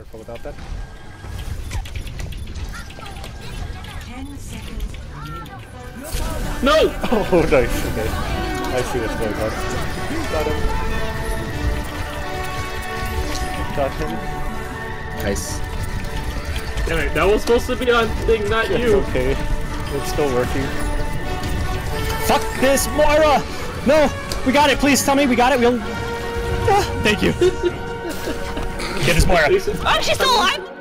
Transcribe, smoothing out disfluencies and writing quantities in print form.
careful without that. 10 seconds. No! Oh, nice. Okay. I see what's going on. Got him. Got him. Nice. Damn it, that was supposed to be on thing, not It's you. okay. It's still working. Fuck this, Moira! No! We got it, please tell me we got it. We'll. Thank you. Get this, Moira. Oh, she's still alive!